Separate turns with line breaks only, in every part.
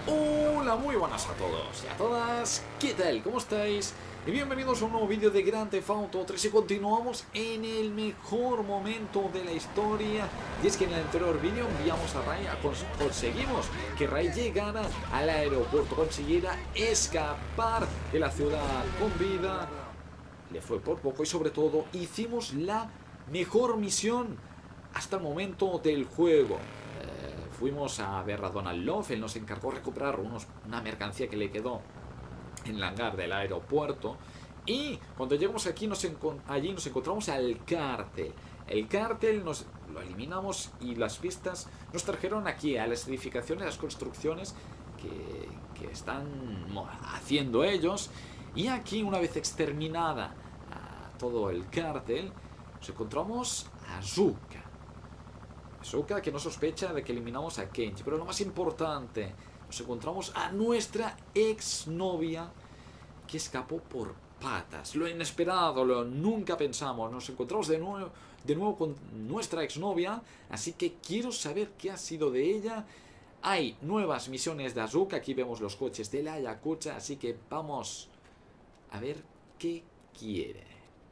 Hola, muy buenas a todos y a todas, ¿qué tal? ¿Cómo estáis? Y bienvenidos a un nuevo vídeo de Grand Theft Auto 3 y continuamos en el mejor momento de la historia. Y es que en el anterior vídeo enviamos a Ray, conseguimos que Ray llegara al aeropuerto, consiguiera escapar de la ciudad con vida. Le fue por poco y sobre todo hicimos la mejor misión hasta el momento del juego. Fuimos a ver a Donald Love, él nos encargó recuperar una mercancía que le quedó en el hangar del aeropuerto. Y cuando llegamos aquí, allí nos encontramos al cártel. El cártel lo eliminamos y las pistas nos trajeron aquí a las edificaciones, a las construcciones que están haciendo ellos. Y aquí, una vez exterminada todo el cártel, nos encontramos a Zuka. Zuka, que no sospecha de que eliminamos a Kenji. Pero lo más importante, nos encontramos a nuestra exnovia, que escapó por patas. Lo inesperado, lo nunca pensamos. Nos encontramos de nuevo con nuestra exnovia. Así que quiero saber qué ha sido de ella. Hay nuevas misiones de Asuka. Aquí vemos los coches de la Yakuza. Así que vamos a ver qué quiere.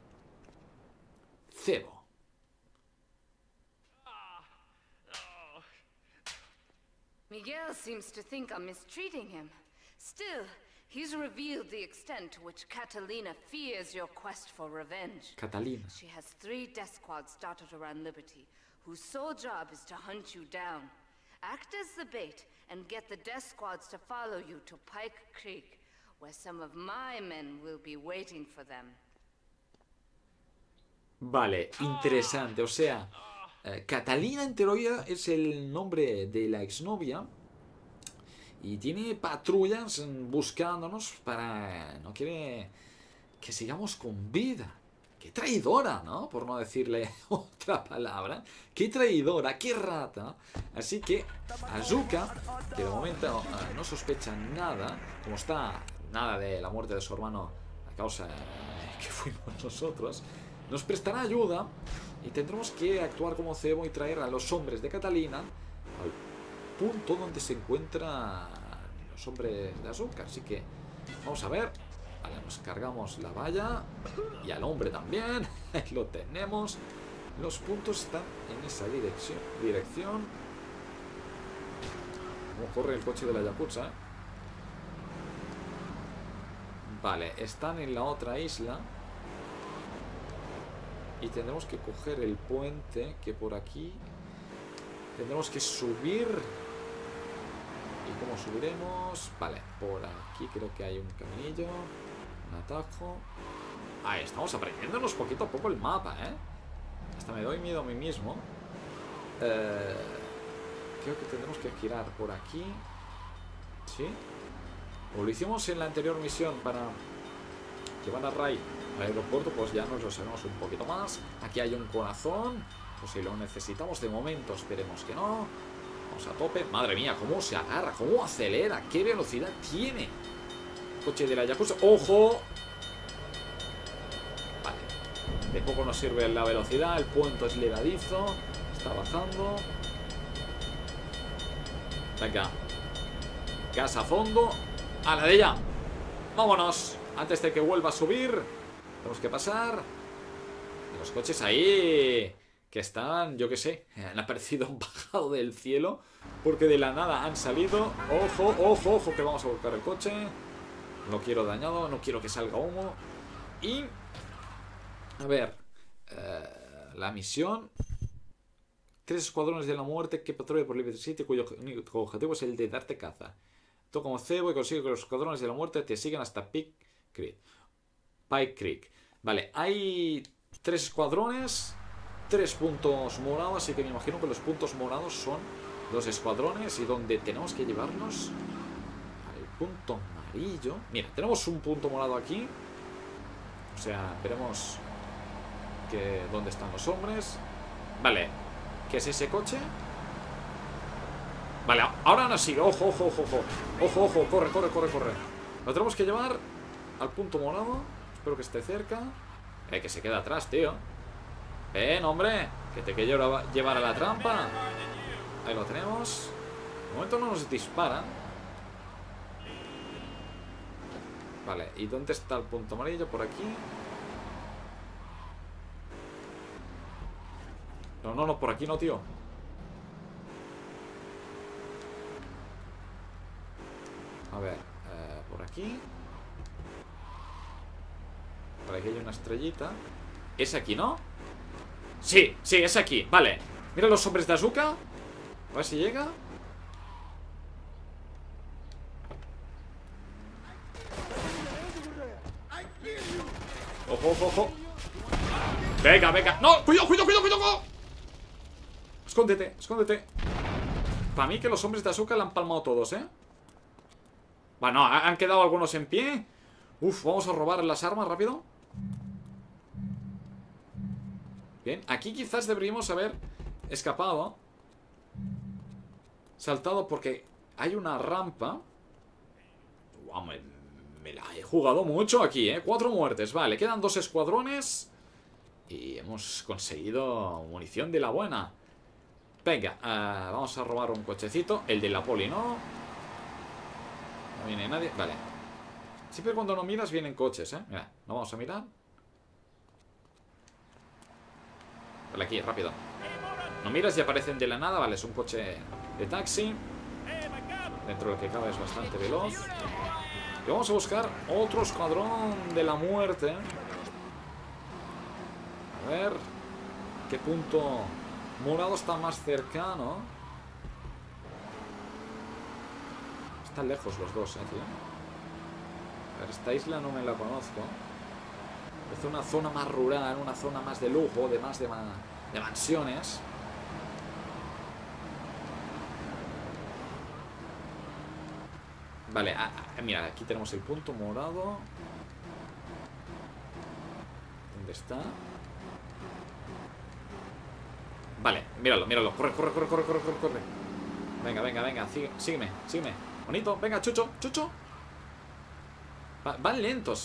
Cebo.
Miguel seems to think I'm mistreating him. Still, he's revealed the extent to which Catalina fears your quest for revenge.
Catalina.
She has 3 death squads dotted around Liberty, whose sole job is to hunt you down. Act as the bait and get the death squads to follow you to Pike Creek, where some of my men will be waiting for them.
Vale, interesante, o sea, Catalina en teoría es el nombre de la exnovia y tiene patrullas buscándonos para... no quiere que sigamos con vida. Qué traidora, ¿no? Por no decirle otra palabra. Qué traidora, qué rata. Así que Asuka, que de momento no sospecha nada, como está nada de la muerte de su hermano a causa que fuimos nosotros, nos prestará ayuda y tendremos que actuar como cebo y traer a los hombres de Catalina al punto donde se encuentran los hombres de Asuka. Así que vamos a ver. Vale, nos cargamos la valla y al hombre también. Lo tenemos. Los puntos están en esa dirección. ¿Cómo corre el coche de la Yakuza? Vale, están en la otra isla. Y tendremos que coger el puente, que por aquí tendremos que subir. ¿Y cómo subiremos? Vale, por aquí creo que hay un caminillo, un atajo. Ahí estamos aprendiéndonos poquito a poco el mapa, ¿eh? Hasta me doy miedo a mí mismo. Creo que tendremos que girar por aquí. ¿Sí? O lo hicimos en la anterior misión para llevar a Ray al aeropuerto, pues ya nos lo sabemos un poquito más. Aquí hay un corazón, pues si lo necesitamos. De momento esperemos que no. Vamos a tope. Madre mía, cómo se agarra, cómo acelera, qué velocidad tiene. Coche de la Yakuza. ¡Ojo! Vale, de poco nos sirve la velocidad. El puente es levadizo, está bajando. Venga, gas a fondo. A la de ella. Vámonos, antes de que vuelva a subir. Tenemos que pasar. Y los coches ahí, que están, yo qué sé, han aparecido, han bajado del cielo, porque de la nada han salido. Ojo, ojo, ojo, que vamos a volcar el coche. No quiero dañado, no quiero que salga humo. Y a ver, la misión: 3 escuadrones de la muerte que patrullan por Liberty City, cuyo único objetivo es el de darte caza. Tú como cebo y consigue que los escuadrones de la muerte te sigan hasta Pike Creek. Vale, hay 3 escuadrones, 3 puntos morados, así que me imagino que los puntos morados son los escuadrones y donde tenemos que llevarnos al punto amarillo. Mira, tenemos un punto morado aquí. O sea, veremos dónde están los hombres. Vale, ¿qué es ese coche? Vale, ahora nos sigue. Ojo, ojo, ojo, ojo. Ojo, ojo, corre, corre, corre, corre. Lo tenemos que llevar al punto morado. Espero que esté cerca. Que se queda atrás, tío. Hombre, que te quiero llevar a la trampa. Ahí lo tenemos. De momento no nos disparan. Vale, ¿y dónde está el punto amarillo? Por aquí. No, no, no, por aquí no, tío. A ver, por aquí. Por aquí hay una estrellita. ¿Es aquí, no? Sí, sí, es aquí, vale. Mira los hombres de Asuka. A ver si llega. Ojo, ojo, ojo. Venga, venga. No, cuidado, cuidado, cuidado, cuidado. Escóndete, escóndete. Para mí que los hombres de Asuka la han palmado todos, ¿eh? Bueno, han quedado algunos en pie. Uf, vamos a robar las armas rápido. Bien, aquí quizás deberíamos haber escapado. Saltado porque hay una rampa. Wow, me la he jugado mucho aquí, ¿eh? 4 muertes, vale, quedan 2 escuadrones. Y hemos conseguido munición de la buena. Venga, vamos a robar un cochecito. El de la poli, ¿no? No viene nadie, vale. Siempre cuando no miras vienen coches, ¿eh? Mira, no vamos a mirar. Vale, aquí, rápido. No miras y aparecen de la nada. Vale, es un coche de taxi. Dentro de lo que cabe es bastante veloz. Y vamos a buscar otro escuadrón de la muerte. A ver qué punto morado está más cercano. Están lejos los dos, tío. A ver, esta isla no me la conozco. Es una zona más rural, una zona más de lujo, de mansiones. Vale, mira, aquí tenemos el punto morado. ¿Dónde está? Vale, míralo, míralo. Corre, corre, corre, corre, corre, corre, corre. Venga, venga, venga, sígueme, sígueme. Bonito, venga, Chucho, Chucho. Van lentos,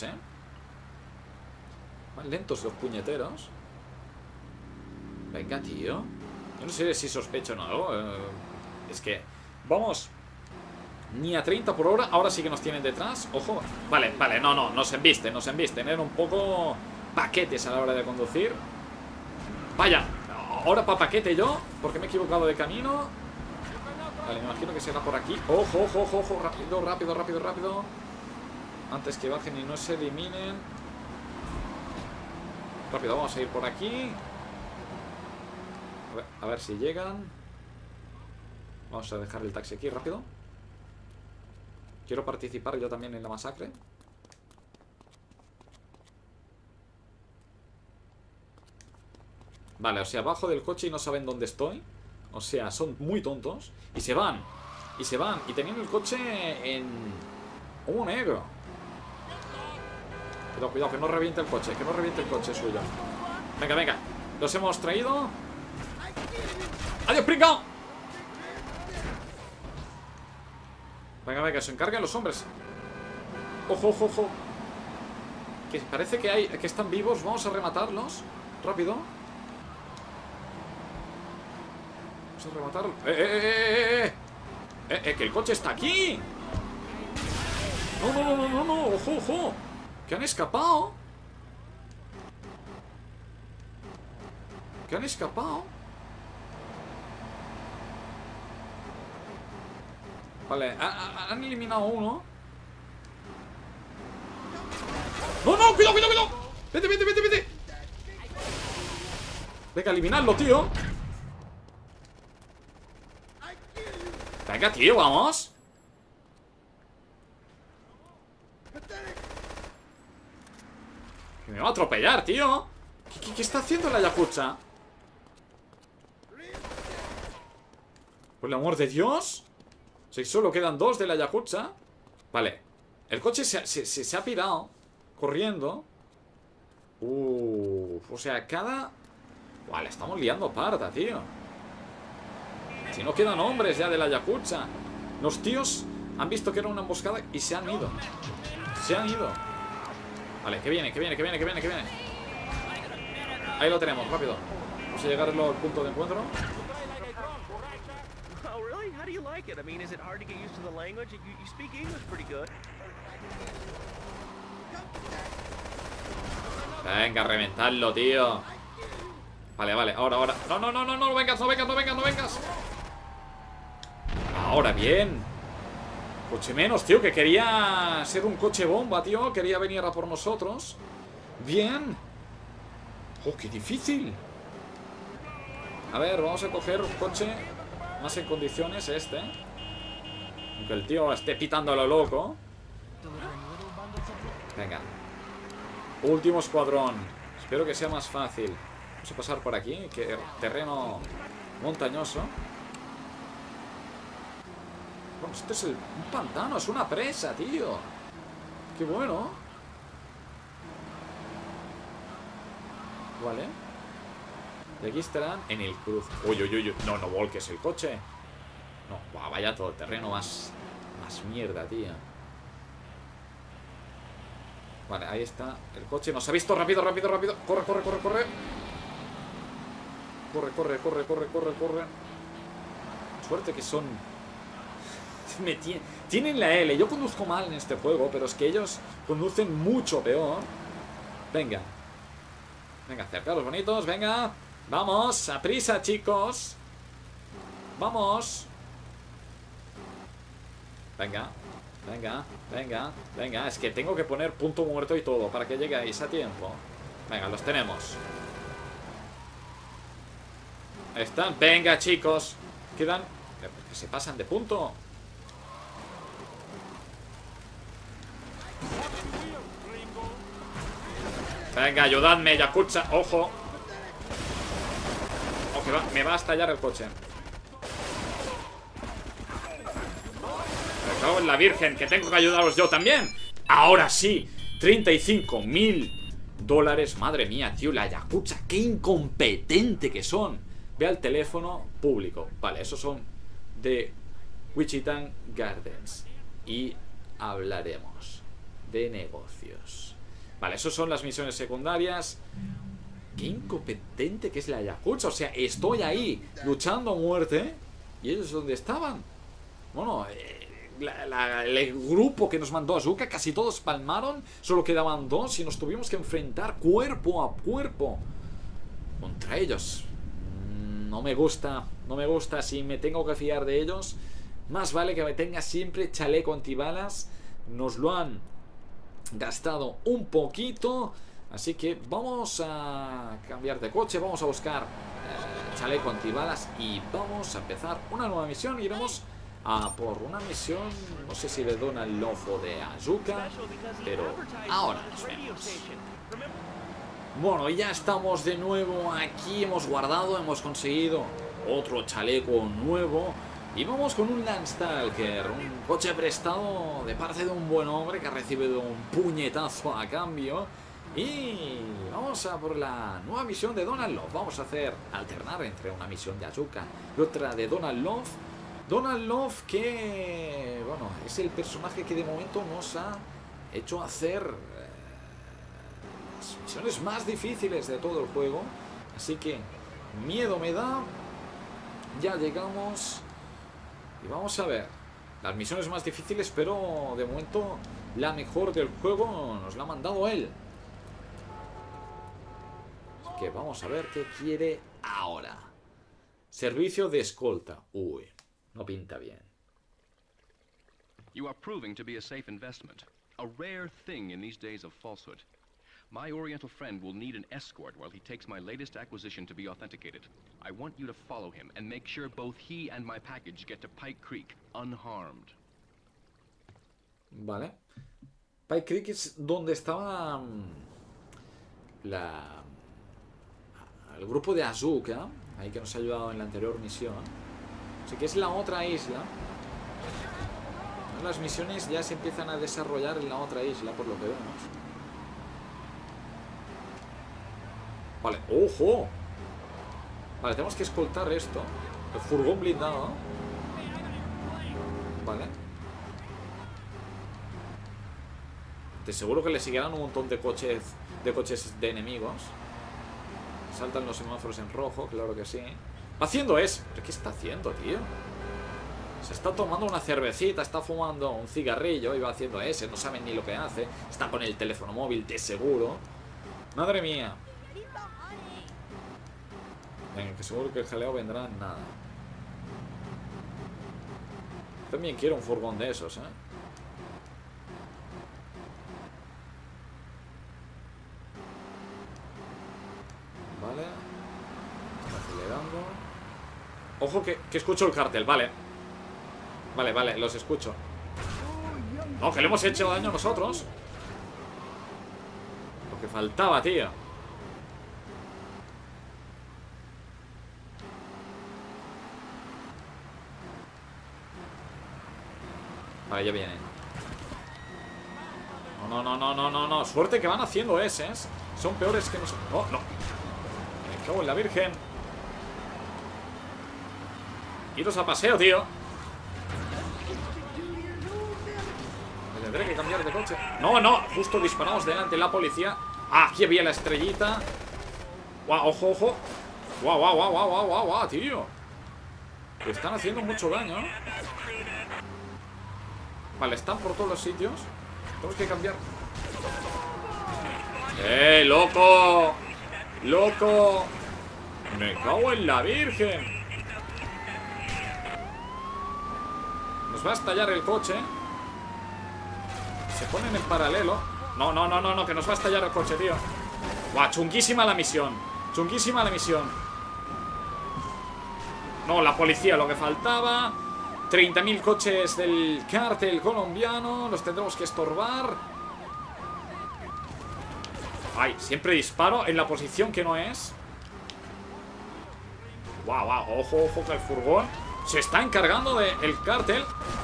Van lentos los puñeteros. Venga, tío. Yo no sé si sospecho o no. Es que... Vamos. Ni a 30 por hora. Ahora sí que nos tienen detrás. Ojo. Vale, vale, no, no. Nos embisten, nos embisten. Eran un poco paquetes a la hora de conducir. Vaya. Ahora para paquete yo. Porque me he equivocado de camino. Vale, me imagino que será por aquí. Ojo, ojo, ojo, ojo. Rápido, rápido, rápido, rápido. Antes que bajen y no se eliminen. Rápido, vamos a ir por aquí. A ver si llegan. Vamos a dejar el taxi aquí rápido. Quiero participar yo también en la masacre. Vale, o sea, bajo del coche y no saben dónde estoy. O sea, son muy tontos. Y se van. Y se van. Y teniendo el coche en humo negro. Cuidado, cuidado, que no reviente el coche. Que no reviente el coche suyo. Venga, venga. Los hemos traído. ¡Adiós, pringao! Venga, venga, se encargan los hombres. Ojo, ojo, ojo. Que parece que están vivos. Vamos a rematarlos. Rápido. Vamos a rematarlos. Que el coche está aquí. No, no, no, no, no, no. Ojo, ojo. Que han escapado. Que han escapado. Vale, han eliminado uno. ¡No, no! ¡Cuidado, cuidado, cuidado! ¡Vete, vete, vete, vete! Venga, eliminadlo, tío. Venga, tío, vamos. Que me va a atropellar, tío. ¿Qué está haciendo la Yakuza? Por el amor de Dios. Si solo quedan 2 de la Yakuza. Vale. El coche se ha pirado. Corriendo. O sea, cada... Vale, estamos liando parda, tío. Si no quedan hombres ya de la Yakuza. Los tíos han visto que era una emboscada y se han ido. Se han ido. Vale, que viene, que viene, que viene, que viene, que viene. Ahí lo tenemos, rápido. Vamos a llegar al punto de encuentro.
How do you like it? I mean, is it hard to get used to the language? You speak English pretty good.
Venga, reventadlo, tío. Vale, vale, ahora. No vengas, no vengas. Ahora, bien. Coche menos, tío, que quería ser un coche bomba, tío. Quería venir a por nosotros. Bien. Oh, qué difícil. A ver, vamos a coger un coche más en condiciones, este. Aunque el tío esté pitando a lo loco. Venga. Último escuadrón. Espero que sea más fácil. Vamos a pasar por aquí, que terreno montañoso. Bueno, este es un pantano, es una presa, tío. Qué bueno. Vale. Y aquí estarán en el cruz. Uy. No volques el coche. No, vaya todo terreno más mierda, tío. Vale, ahí está el coche. Nos ha visto, rápido. Corre. Corre. Suerte que son... Tienen la L. Yo conduzco mal en este juego, pero es que ellos conducen mucho peor. Venga, acercaros bonitos, venga. Vamos, a prisa, chicos. Vamos. Venga. Es que tengo que poner punto muerto y todo para que lleguéis a tiempo. Venga, los tenemos. Están, venga, chicos. Quedan... Que se pasan de punto. Venga, ayudadme, Yakuza. Ojo. Me va a estallar el coche. Me cago en la virgen, que tengo que ayudaros yo también. Ahora sí, $35.000. Madre mía, tío, la Yakuza. Qué incompetente que son. Ve al teléfono público. Vale, esos son de Wichitan Gardens. Y hablaremos de negocios. Vale, esas son las misiones secundarias. Qué incompetente que es la Yakuza. O sea, estoy ahí luchando a muerte. ¿Y ellos dónde estaban? Bueno, el grupo que nos mandó Asuka, casi todos palmaron. Solo quedaban 2 y nos tuvimos que enfrentar cuerpo a cuerpo contra ellos. No me gusta. Si me tengo que fiar de ellos, más vale que me tenga siempre chaleco antibalas. Nos lo han gastado un poquito. Así que vamos a cambiar de coche. Vamos a buscar chaleco antibalas. Y vamos a empezar una nueva misión. Iremos a por una misión, no sé si de Donald Love o de Asuka, pero ahora nos vemos. Bueno, ya estamos de nuevo aquí. Hemos guardado, hemos conseguido otro chaleco nuevo. Y vamos con un Landstalker, un coche prestado de parte de un buen hombre que ha recibido un puñetazo a cambio. Y vamos a por la nueva misión de Donald Love. Vamos a alternar entre una misión de Asuka y otra de Donald Love. Donald Love, que bueno, es el personaje que de momento nos ha hecho hacer las misiones más difíciles de todo el juego. Así que miedo me da. Ya llegamos. Y vamos a ver las misiones más difíciles, pero de momento la mejor del juego nos la ha mandado él. Así que vamos a ver qué quiere ahora. Servicio de escolta. Uy, no pinta bien.
You are proving to be a safe investment, a rare thing in these days of falsehood. My Oriental friend will need an escort while he takes my latest acquisition to be authenticated. I want you to follow him and make sure both he and my package get to Pike Creek unharmed.
Vale. Pike Creek es donde estaba el grupo de Asuka, ahí que nos ha ayudado en la anterior misión. Así que es la otra isla. Las misiones ya se empiezan a desarrollar en la otra isla, por lo que vemos. Vale, ¡ojo! Vale, tenemos que escoltar esto. El furgón blindado. Vale. De seguro que le seguirán un montón de coches de enemigos. Saltan los semáforos en rojo, claro que sí. Va haciendo eso. ¿Pero qué está haciendo, tío? Se está tomando una cervecita, está fumando un cigarrillo y va haciendo ese, no saben ni lo que hace. Está con el teléfono móvil de seguro. Madre mía. Venga, que seguro que el jaleo vendrá en nada. También quiero un furgón de esos, Vale. Está acelerando. Ojo que escucho el cártel, vale. Vale, los escucho. No, que le hemos hecho daño nosotros. Lo que faltaba, tío. Vale, ya vienen. No. Suerte que van haciendo eses. Son peores que nosotros. No. Me cago en la virgen. Iros a paseo, tío. Me tendré que cambiar de coche. No, justo disparamos delante de la policía. Ah, aquí había la estrellita. Guau, ojo. Guau, tío. Están haciendo mucho daño. Vale, están por todos los sitios. Tenemos que cambiar. ¡Loco! ¡Loco! Me cago en la virgen. Nos va a estallar el coche. Se ponen en paralelo. No, que nos va a estallar el coche, tío. Buah, chunguísima la misión. No, la policía, lo que faltaba. 30.000 coches del cártel colombiano. Los tendremos que estorbar. Ay, siempre disparo en la posición que no es. Guau, ojo que el furgón se está encargando del cártel.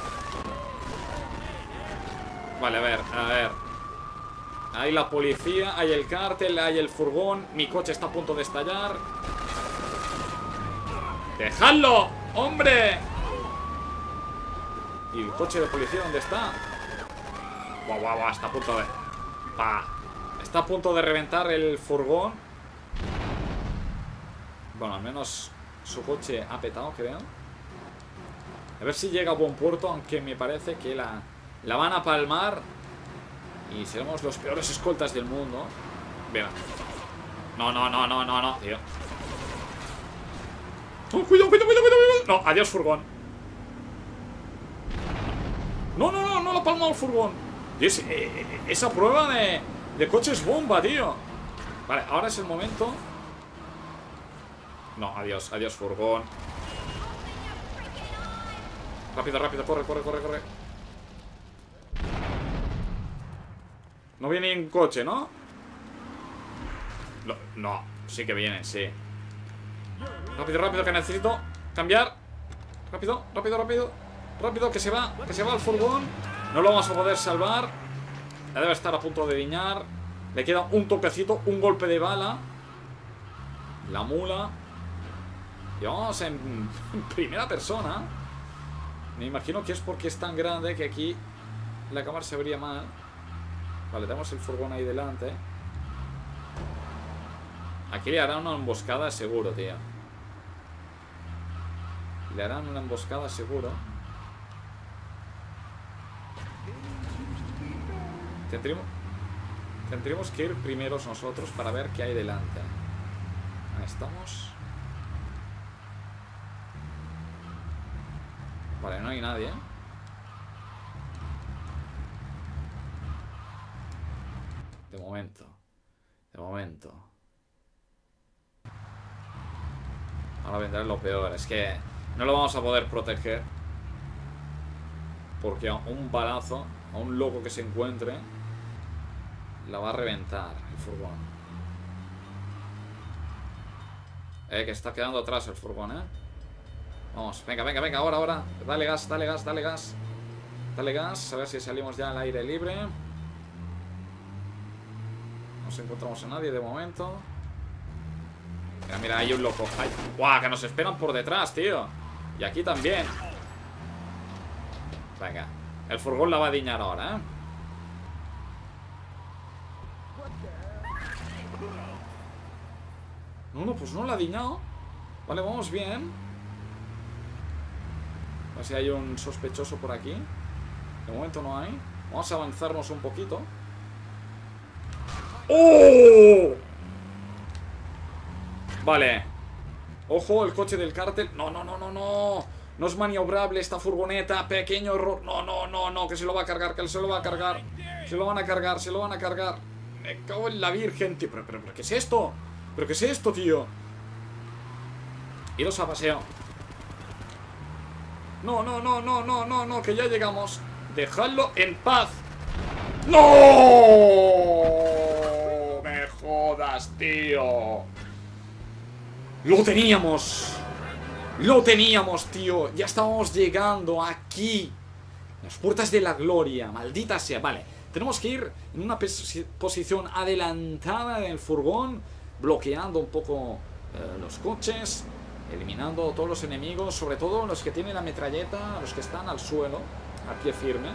Vale, a ver. Hay la policía, hay el cártel, hay el furgón. Mi coche está a punto de estallar. ¡Dejadlo! ¡Hombre! ¿Y el coche de policía dónde está? Guau, está a punto de... Está a punto de reventar el furgón. Bueno, al menos su coche ha petado, creo. A ver si llega a buen puerto, aunque me parece que la van a palmar. Y seremos los peores escoltas del mundo. Venga. No, tío. Oh, cuidado. No, adiós furgón. No lo ha palmado el furgón. Esa prueba de coches bomba, tío. Vale, ahora es el momento. No, adiós furgón. Rápido, corre. No viene un coche, ¿no? No, sí que viene, sí. Rápido, que necesito cambiar. Rápido, que se va el furgón. No lo vamos a poder salvar. Ya debe estar a punto de diñar. Le queda un toquecito, un golpe de bala. La mula. Y vamos en primera persona. Me imagino que es porque es tan grande que aquí la cámara se vería mal. Vale, tenemos el furgón ahí delante. Aquí le harán una emboscada seguro, tío. Le harán una emboscada seguro. Tendremos que ir primeros nosotros para ver qué hay delante. Ahí estamos. Vale, no hay nadie. De momento. Ahora vendrá lo peor. Es que no lo vamos a poder proteger. Porque a un balazo, a un loco que se encuentre, la va a reventar el furgón. Que está quedando atrás el furgón, Vamos, venga, ahora. Dale gas. A ver si salimos ya al aire libre. No nos encontramos a nadie de momento. Mira, hay un loco. ¡Guau! Que nos esperan por detrás, tío. Y aquí también. Venga, el furgón la va a diñar ahora, No, pues no la ha diñado. Vale, vamos bien. ver si hay un sospechoso por aquí. De momento no hay. Vamos a avanzarnos un poquito. ¡Oh! Vale. Ojo, el coche del cártel. No, no, no, no, no. No es maniobrable esta furgoneta. Pequeño error. No, no, no, no. Que se lo va a cargar, que se lo va a cargar. Se lo van a cargar, se lo van a cargar. Me cago en la virgen, tío. Pero ¿qué es esto? ¿Pero qué es esto, tío? Iros a paseo. No, no, no, no, no, no, no. Que ya llegamos. Dejadlo en paz. ¡No! Me jodas, tío. Lo teníamos. Lo teníamos, tío. Ya estábamos llegando aquí. Las puertas de la gloria. Maldita sea. Vale. Tenemos que ir en una posición adelantada del furgón. Bloqueando un poco los coches. Eliminando todos los enemigos. Sobre todo los que tienen la metralleta. Los que están al suelo. A pie firme.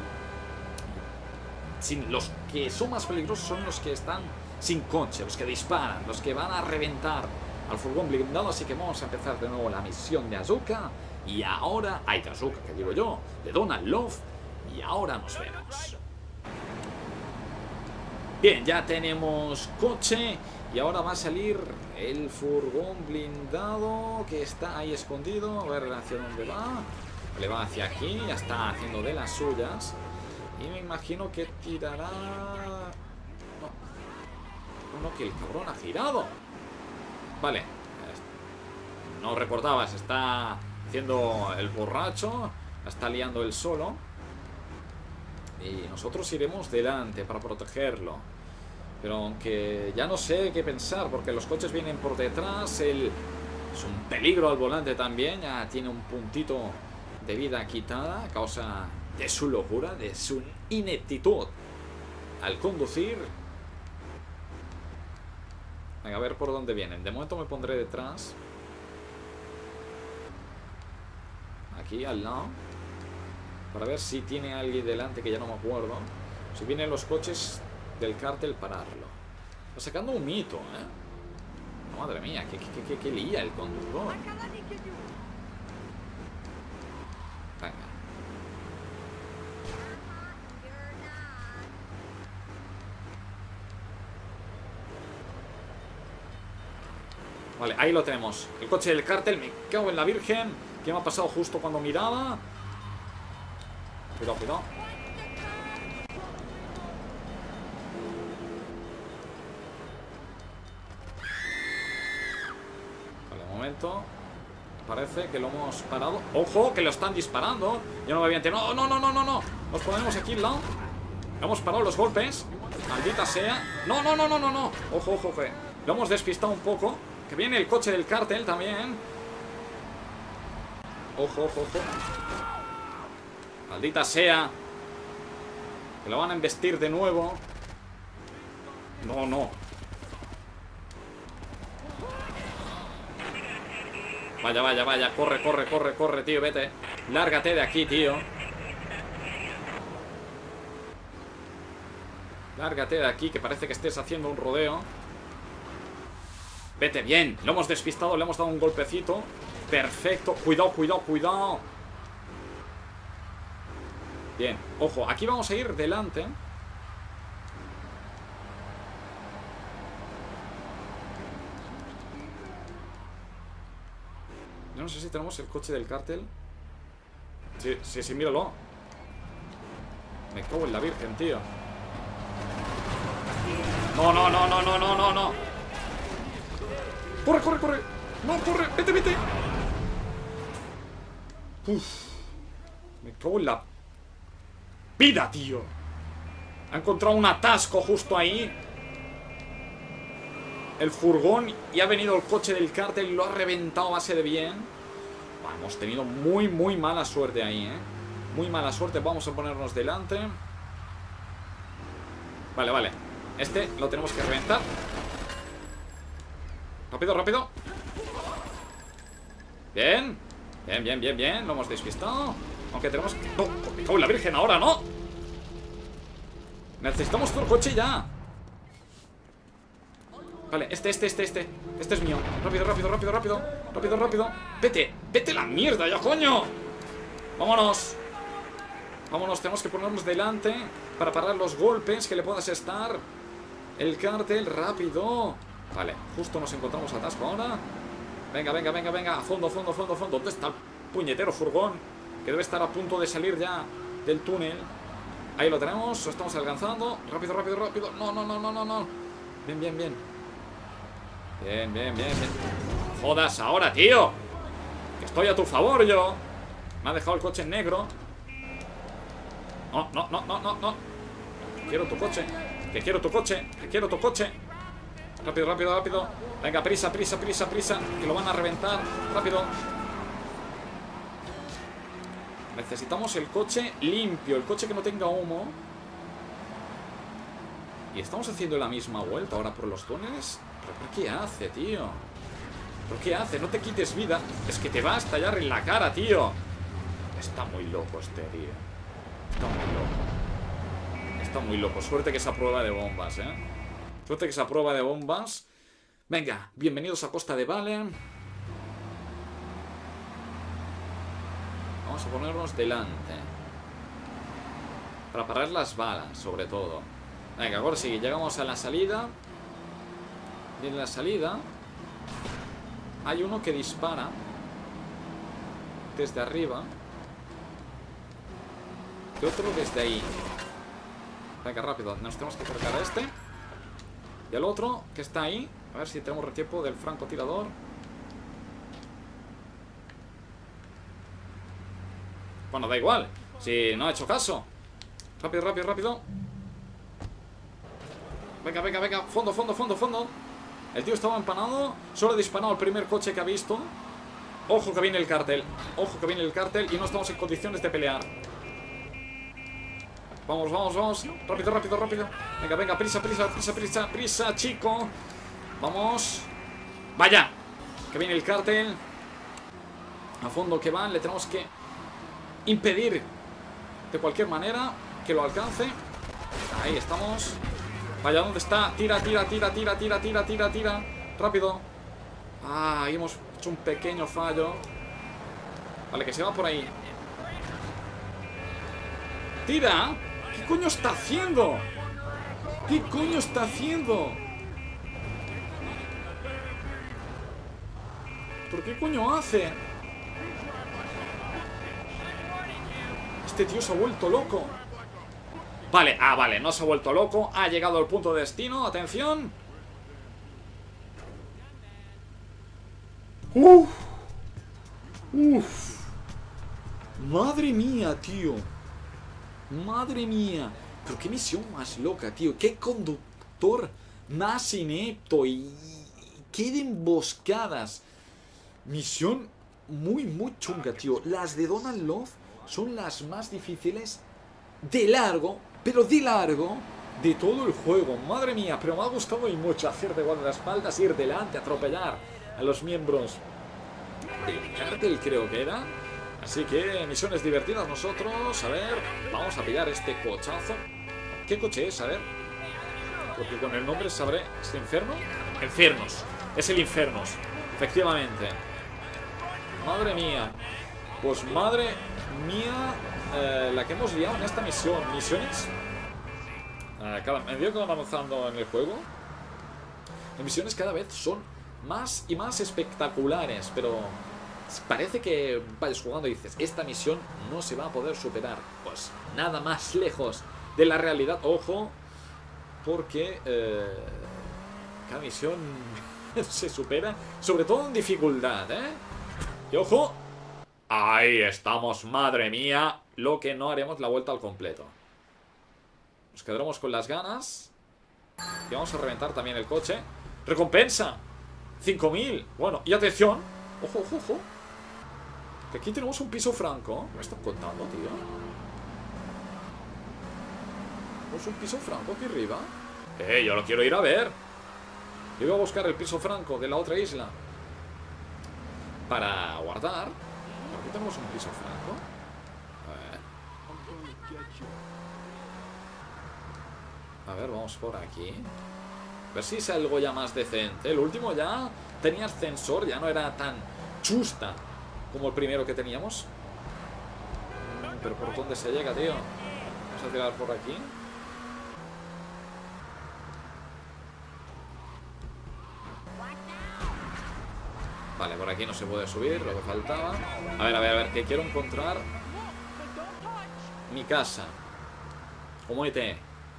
Los que son más peligrosos son los que están sin coche. Los que disparan. Los que van a reventar al furgón blindado. Así que vamos a empezar de nuevo la misión de Azuka. Y ahora... Ay, de Azuka, que digo yo. De Donald Love. Y ahora nos vemos. Bien, ya tenemos coche. Y ahora va a salir el furgón blindado que está ahí escondido. A ver hacia dónde va. Le va hacia aquí. Ya está haciendo de las suyas. Y me imagino que tirará... No, que el cabrón ha girado. Vale. No reportaba, se está haciendo el borracho. La está liando él solo. Y nosotros iremos delante para protegerlo. Pero aunque ya no sé qué pensar, porque los coches vienen por detrás. Él es un peligro al volante también. Ya tiene un puntito de vida quitada a causa de su locura, de su ineptitud al conducir. Venga, a ver por dónde vienen. De momento me pondré detrás. Aquí al lado. Para ver si tiene alguien delante, que ya no me acuerdo. Si vienen los coches del cártel, pararlo. Está sacando un mito, ¿eh? Oh, madre mía, qué lía el conductor. Venga. Vale, ahí lo tenemos. El coche del cártel, me cago en la virgen. ¿Qué me ha pasado justo cuando miraba? Cuidado, cuidado. Vale, un momento. Parece que lo hemos parado. ¡Ojo! Que lo están disparando. Yo no me había enterado. ¡No, no, no, no, no! Nos ponemos aquí al lado. Hemos parado los golpes. Maldita sea. ¡No, no, no, no, no, no! ¡Ojo, ojo, ojo! Lo hemos despistado un poco. Que viene el coche del cártel también. Ojo, ojo, ojo. Maldita sea. Que lo van a embestir de nuevo. No, no. Vaya, vaya, vaya. Corre, corre, corre, corre, tío, vete. Lárgate de aquí, tío. Lárgate de aquí, que parece que estés haciendo un rodeo. Vete, bien. Lo hemos despistado, le hemos dado un golpecito. Perfecto. Cuidado, cuidado, cuidado. Bien. Ojo, aquí vamos a ir delante. Yo no sé si tenemos el coche del cártel. Sí, sí, sí, míralo. Me cago en la virgen, tío. No, no, no, no, no, no, no, no. Corre, corre, corre. No, corre, vete, vete. Uf. Me cago en la vida, tío. Ha encontrado un atasco justo ahí. El furgón. Y ha venido el coche del cártel y lo ha reventado a base de bien. Bah, hemos tenido muy, muy mala suerte ahí, ¿eh? Muy mala suerte. Vamos a ponernos delante. Vale, vale. Este lo tenemos que reventar. Rápido, rápido. Bien. Bien, bien, bien, bien. Lo hemos despistado. Aunque tenemos que... ¡No! ¡Me cago en la virgen ahora, no! Necesitamos todo el coche ya. Vale, este es mío. Rápido, rápido, rápido, rápido. Rápido, rápido. Vete, vete la mierda ya, coño. ¡Vámonos! Vámonos, tenemos que ponernos delante para parar los golpes que le puedas estar el cártel. ¡Rápido! Vale, justo nos encontramos atasco ahora. Venga, venga, venga, venga. A fondo, fondo, fondo, fondo. ¿Dónde está el puñetero furgón? Que debe estar a punto de salir ya del túnel. Ahí lo tenemos, lo estamos alcanzando. Rápido, rápido, rápido. No, no, no, no, no, no. Bien, bien, bien. Bien, bien, bien, bien. Jodas ahora, tío. Que estoy a tu favor yo. Me ha dejado el coche en negro. No, no, no, no, no, no. Quiero tu coche. Que quiero tu coche. Que quiero tu coche. Rápido, rápido, rápido. Venga, prisa, prisa, prisa, prisa. Que lo van a reventar. Rápido. Necesitamos el coche limpio. El coche que no tenga humo. Y estamos haciendo la misma vuelta ahora por los túneles. ¿Pero qué hace, tío? ¿Pero qué hace? No te quites vida. Es que te va a estallar en la cara, tío. Está muy loco este tío. Está muy loco. Está muy loco. Suerte que esa prueba de bombas, ¿eh? Suerte que esa prueba de bombas. Venga, bienvenidos a Costa de Valen. Vamos a ponernos delante. Para parar las balas, sobre todo. Venga, ahora sí, llegamos a la salida. Y en la salida hay uno que dispara desde arriba y otro desde ahí. Venga, rápido, nos tenemos que acercar a este. Y al otro que está ahí. A ver si tenemos tiempo del francotirador. Bueno, da igual. Si no ha hecho caso. Rápido, rápido, rápido. Venga, venga, venga. Fondo, fondo, fondo, fondo. El tío estaba empanado. Solo ha disparado el primer coche que ha visto. Ojo que viene el cártel. Ojo que viene el cártel y no estamos en condiciones de pelear. Vamos, vamos, vamos. Rápido, rápido, rápido. Venga, venga, prisa, prisa, prisa, prisa, prisa, chico. Vamos. Vaya. Que viene el cártel. A fondo que van. Le tenemos que impedir de cualquier manera que lo alcance. Ahí estamos. Vaya, ¿dónde está? Tira, tira, tira, tira, tira, tira, tira, tira. Rápido. Ah, ahí hemos hecho un pequeño fallo. Vale, que se va por ahí. ¡Tira! ¿Qué coño está haciendo? ¿Qué coño está haciendo? ¿Por qué coño hace? Este tío se ha vuelto loco. Vale, vale, no se ha vuelto loco. Ha llegado al punto de destino, atención. Uf. Uf. Madre mía, tío. Madre mía. Pero qué misión más loca, tío. Qué conductor más inepto. Y qué de emboscadas. Misión muy, muy chunga, tío. Las de Donald Love son las más difíciles de largo, pero de largo, de todo el juego. Madre mía, pero me ha gustado y mucho hacer de guardaespaldas, ir delante, atropellar a los miembros del cártel, creo que era. Así que misiones divertidas nosotros. A ver, vamos a pillar este cochazo. ¿Qué coche es? A ver. Porque con el nombre sabré. ¿Es el Inferno? Infiernos. Es el Infernos. Efectivamente. Madre mía. Pues madre mía, la que hemos liado en esta misión. Misiones. Me veo que van avanzando en el juego. Las misiones cada vez son más y más espectaculares. Pero parece que vayas jugando y dices, esta misión no se va a poder superar. Pues nada más lejos de la realidad. Ojo, porque cada misión se supera, sobre todo en dificultad, ¿eh? Y ojo, ahí estamos, madre mía. Lo que no haremos la vuelta al completo. Nos quedaremos con las ganas. Y vamos a reventar también el coche. ¡Recompensa! 5.000. Bueno, y atención. Ojo, ojo, ojo. Que aquí tenemos un piso franco. ¿Me están contando, tío? ¿Tenemos un piso franco aquí arriba? Yo lo quiero ir a ver. Yo voy a buscar el piso franco de la otra isla para guardar. Aquí tenemos un piso franco. A ver, vamos por aquí. A ver si es algo ya más decente. El último ya tenía ascensor, ya no era tan chusta como el primero que teníamos. Pero ¿por dónde se llega, tío? Vamos a tirar por aquí. Vale, por aquí no se puede subir, lo que faltaba. A ver, que quiero encontrar mi casa. ¿Cómo te?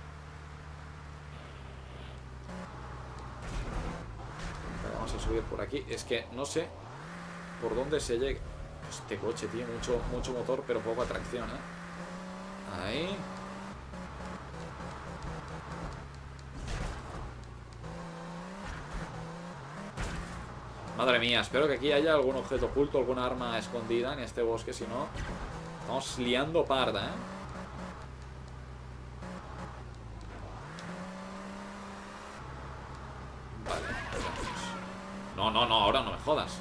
Vamos a subir por aquí. Es que no sé por dónde se llega. Este coche tiene mucho motor, pero poca tracción, ¿eh? Ahí. Madre mía, espero que aquí haya algún objeto oculto, alguna arma escondida en este bosque, si no, estamos liando parda, ¿eh? Vale, no, ahora no me jodas.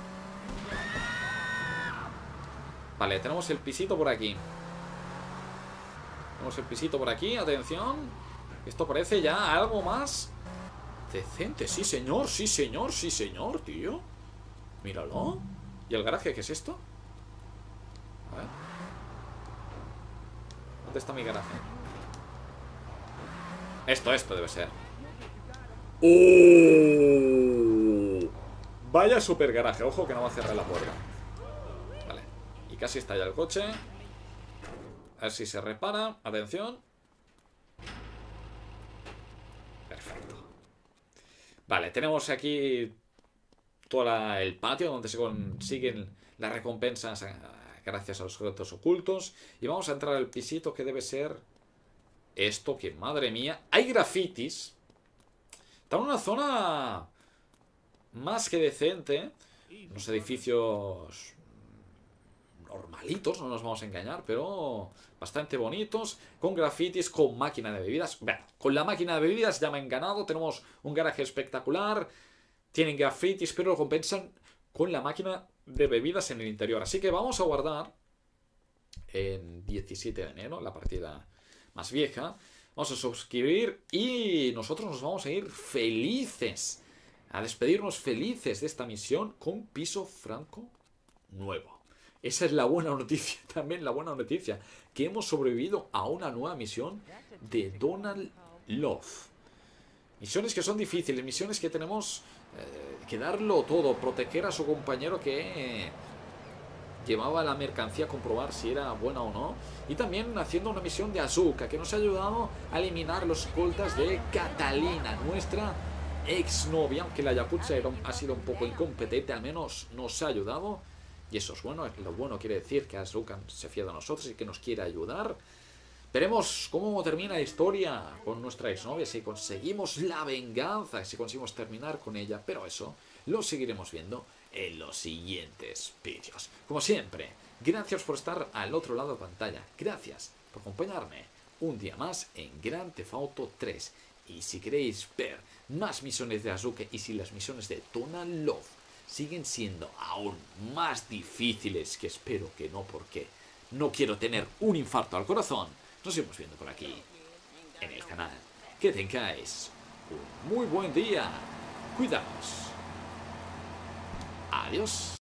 Vale, tenemos el pisito por aquí. Tenemos el pisito por aquí, atención. Esto parece ya algo más decente. Sí, señor, sí, señor, sí, señor, tío. Míralo. ¿Y el garaje qué es esto? A ver. ¿Dónde está mi garaje? Esto debe ser. ¡Oh! Vaya super garaje. Ojo que no va a cerrar la puerta. Vale. Y casi está ya el coche. A ver si se repara. Atención. Perfecto. Vale, tenemos aquí todo el patio donde se consiguen las recompensas gracias a los objetos ocultos. Y vamos a entrar al pisito que debe ser esto, que madre mía. Hay grafitis. Está en una zona más que decente. Unos edificios normalitos, no nos vamos a engañar, pero bastante bonitos, con grafitis, con máquina de bebidas. Bueno, con la máquina de bebidas ya me han ganado. Tenemos un garaje espectacular. Tienen grafitis, pero lo compensan con la máquina de bebidas en el interior. Así que vamos a guardar en 17 de enero, la partida más vieja. Vamos a suscribir y nosotros nos vamos a ir felices, a despedirnos felices de esta misión con piso franco nuevo. Esa es la buena noticia, también la buena noticia, que hemos sobrevivido a una nueva misión de Donald Love. Misiones que son difíciles, misiones que tenemos que darlo todo, proteger a su compañero que llevaba la mercancía a comprobar si era buena o no. Y también haciendo una misión de Asuka, que nos ha ayudado a eliminar los escoltas de Catalina, nuestra exnovia. Aunque la Yakuza ha sido un poco incompetente, al menos nos ha ayudado. Y eso es bueno, lo bueno quiere decir que Asuka se fía de nosotros y que nos quiere ayudar. Veremos cómo termina la historia con nuestra exnovia, si conseguimos la venganza, si conseguimos terminar con ella. Pero eso lo seguiremos viendo en los siguientes vídeos. Como siempre, gracias por estar al otro lado de pantalla. Gracias por acompañarme un día más en Grand Theft Auto 3. Y si queréis ver más misiones de Asuka y si las misiones de Donald Love siguen siendo aún más difíciles, que espero que no, porque no quiero tener un infarto al corazón, nos iremos viendo por aquí en el canal. Que tengáis un muy buen día. Cuidaos. Adiós.